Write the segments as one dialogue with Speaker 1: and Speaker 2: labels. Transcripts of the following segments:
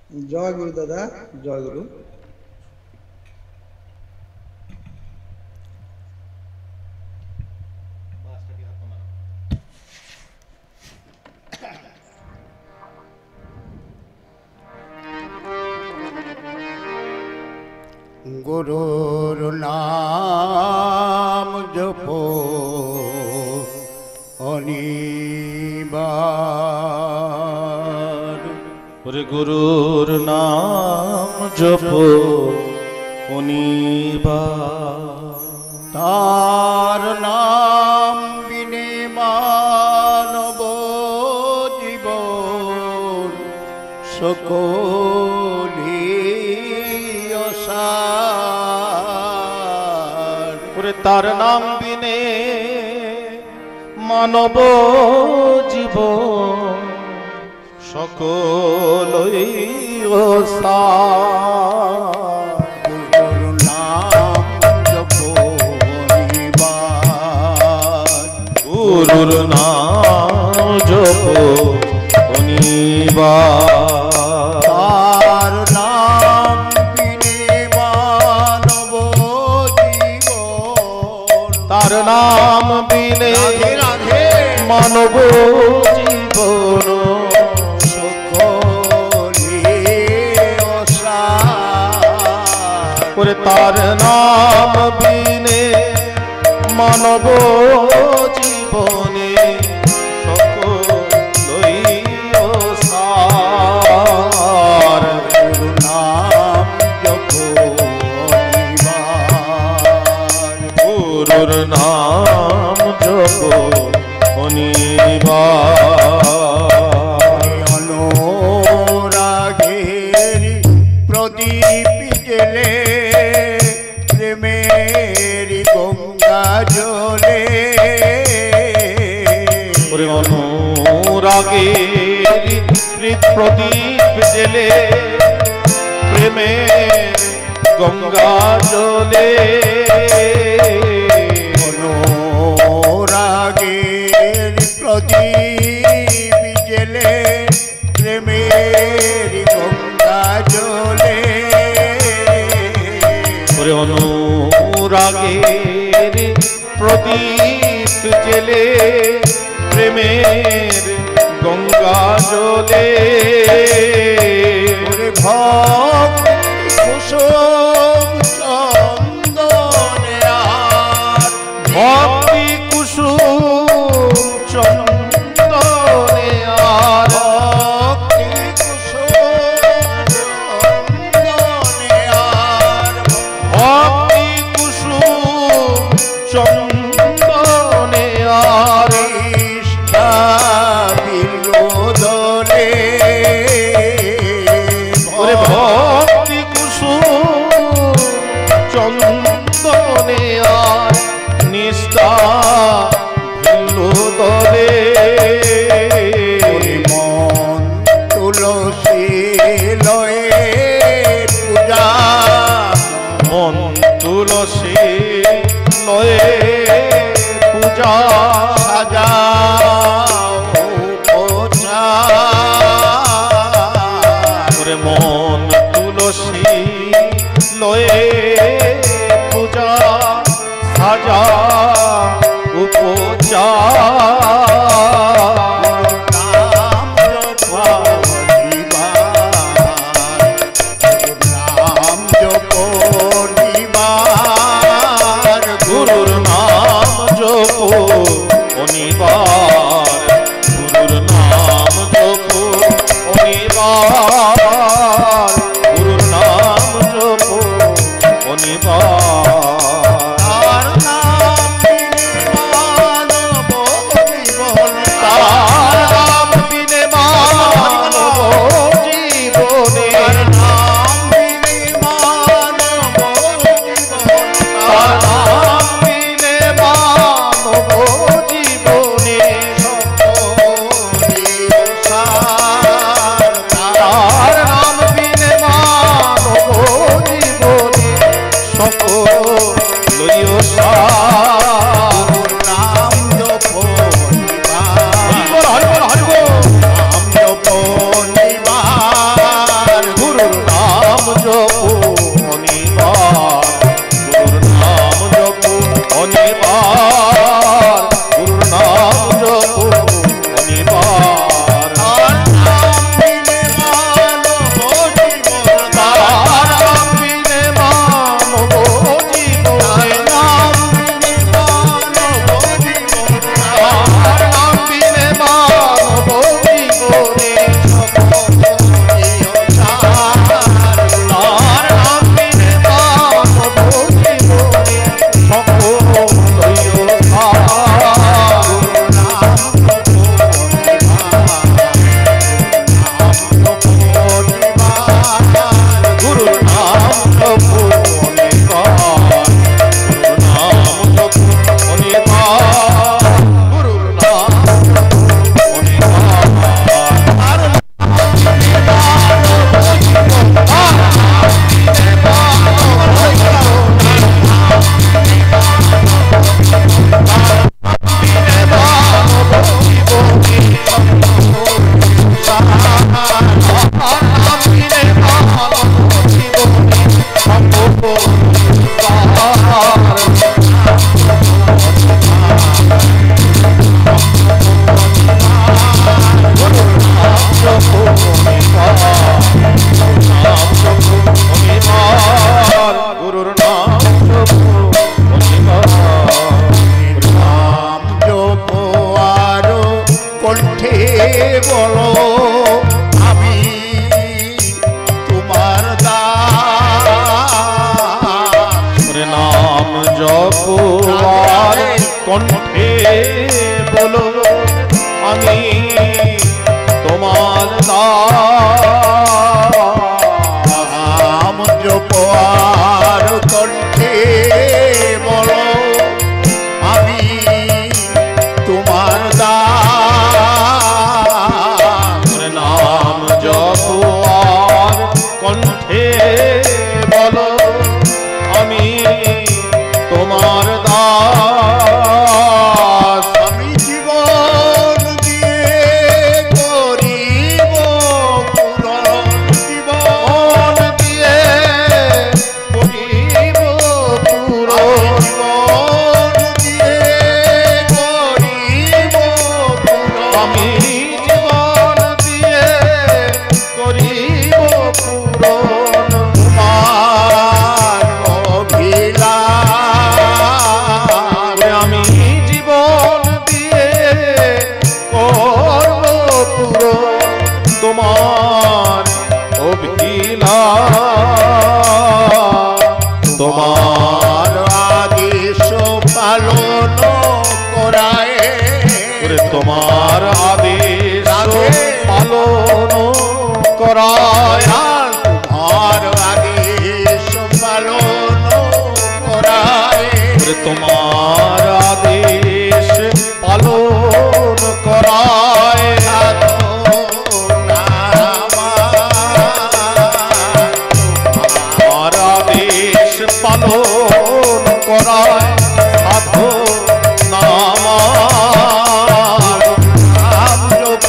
Speaker 1: জয় গুরু দাদা, জয় গুরু।
Speaker 2: गुरुर नाम जपो अनिबार।
Speaker 3: गुरुर नाम जपो अनिबार।
Speaker 2: तार नाम बिने मानव जीवन सकली
Speaker 3: तार नाम बिने मानव जीवन सकलई असार।
Speaker 2: गुरुर नाम जपो अनिबार।
Speaker 3: गुरुर नाम जपो अनिबार।
Speaker 2: तार नाम बिने मानव जीवन।
Speaker 3: तार नाम बिने
Speaker 2: राधे राधे
Speaker 3: मानव जीवन तार नाम बिने मानव जीवने सकलई असार।
Speaker 2: गुरु नाम जपो अनिबार।
Speaker 3: गुरुर नाम जपो अनिबार।
Speaker 2: अनुरागेरी प्रदीप जले मेरी गंगा जले।
Speaker 3: अनुरागेरी प्रदीप जले प्रेमेर गंगा जले।
Speaker 2: अनुरागेरी प्रदीप जले प्रेमेर गंगा जले।
Speaker 3: अनुरागेर प्रदीप जले प्रेमेर गंगा जले।
Speaker 2: भक्ति कुसुम चंदने आर।
Speaker 3: भक्ति कुसुम चंदने आर।
Speaker 2: भक्ति कुसुम चंदने आर।
Speaker 3: भक्ति कुसुम चंदने आर।
Speaker 2: कृष्णा बिल्लो दले।
Speaker 3: भक्ति করায়
Speaker 2: তোমার আদেশ পালন করায়
Speaker 3: তোমার আদেশ পালন করায় তোমার আদেশ পালন করায় সাধু নামার
Speaker 2: নাম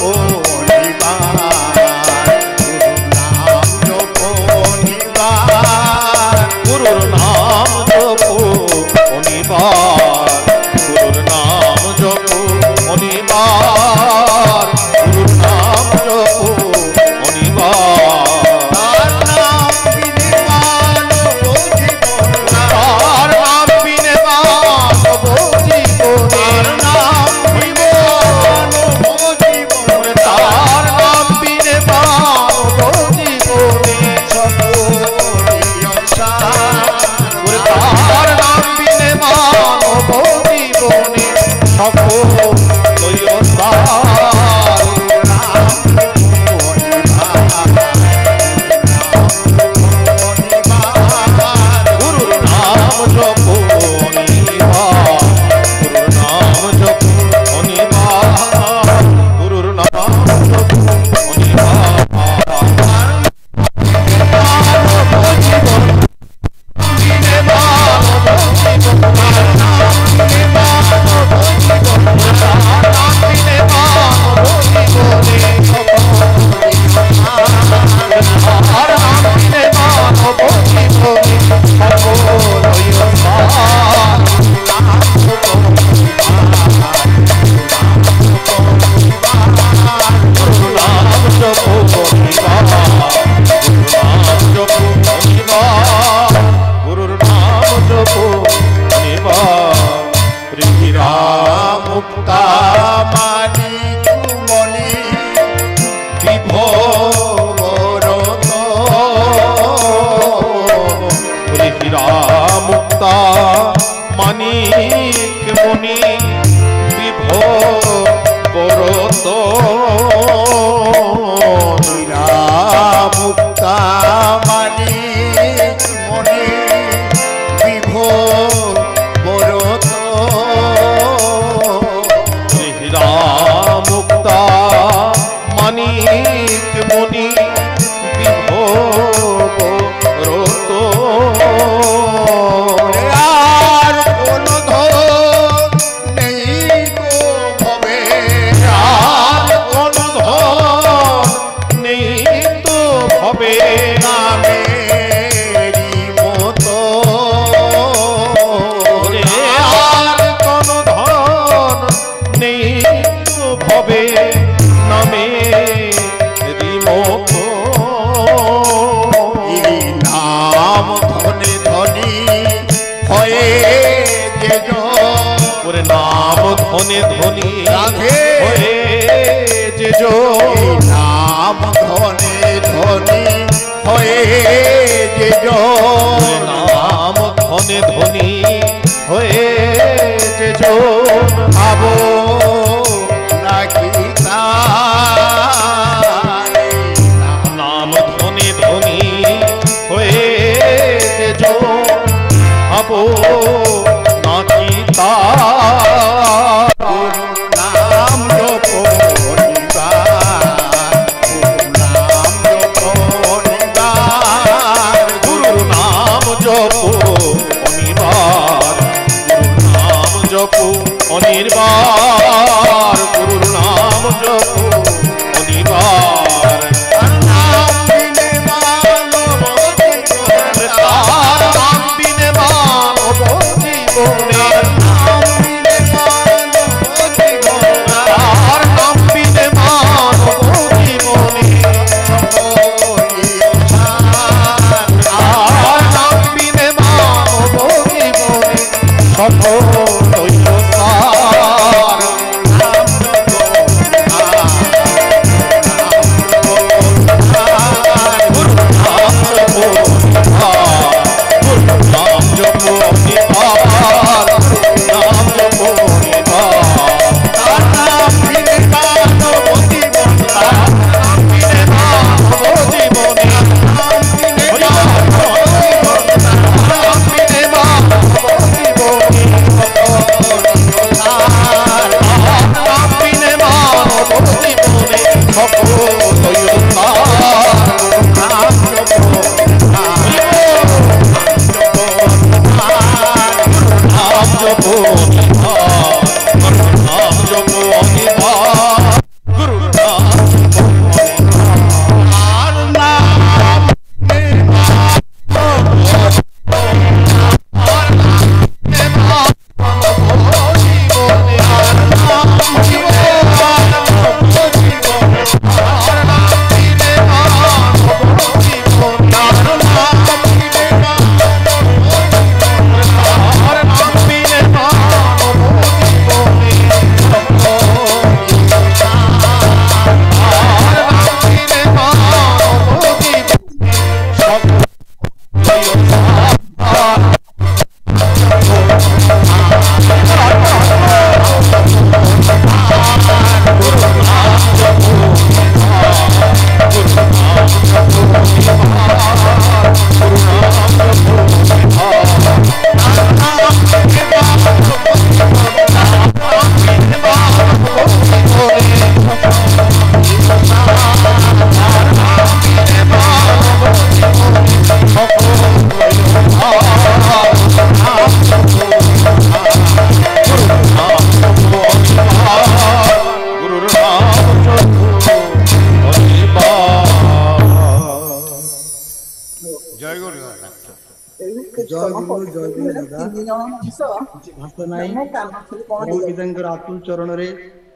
Speaker 2: জপনিবার
Speaker 3: গুরুর নাম জপ অনিবার গুরুর নাম জপ অনিবার গুরুর নাম জপ অনিবার
Speaker 2: তার নাম বিনে মানব জীবন
Speaker 3: তার নাম জীবন
Speaker 2: তার নাম
Speaker 3: তার নাম বিনে মানব জীবনে তার নাম বিনে মানব জীবনে সকল সার গুরুর নাম জপ অনিবার গুরুর নাম জপ অনিবার গুরুর নাম জপ অনিবার গুরুর নাম জপ অনিবার
Speaker 2: মুক্তা মানিক মণি বিভোরত
Speaker 3: হীরা মুক্তা মানিক মণি বিভোরত
Speaker 2: হীরা মুক্তা মানিক মণি বিভোরত
Speaker 3: হীরা মুক্তা মানিক মণি বিভোরত
Speaker 2: আর কোন ধন নেই গো ভবে
Speaker 3: আর কোন ধন নেই তো হবে
Speaker 2: নামেরি মতো
Speaker 3: আর কোন ধন নেই তো ভবে নামে রিমত
Speaker 2: এই নাম ধনে ধনী হয়ে যে
Speaker 3: ওরে নাম ধনে ধনী
Speaker 2: রাধে।
Speaker 3: হয়ে যে
Speaker 2: এই নাম ধনে ধনী হয়ে যে
Speaker 3: নাম ধনে ধনী হয়ে যে
Speaker 2: ভাবো নাকি তার
Speaker 3: নাম ধনে ধনী হয়ে যে ভাবো নাকি তার
Speaker 2: নাম জপনিবার
Speaker 3: গুরুর নাম জপ অনিবার
Speaker 2: ଜୟ ଗୁରୁ ଦାଦା।
Speaker 1: ଜୟ ଗୁରୁ ଦାଦା। କିଛି ଭାଷା ନାହିଁ। ପରମ ପିତାଙ୍କର ଆତୁଲ ଚରଣରେ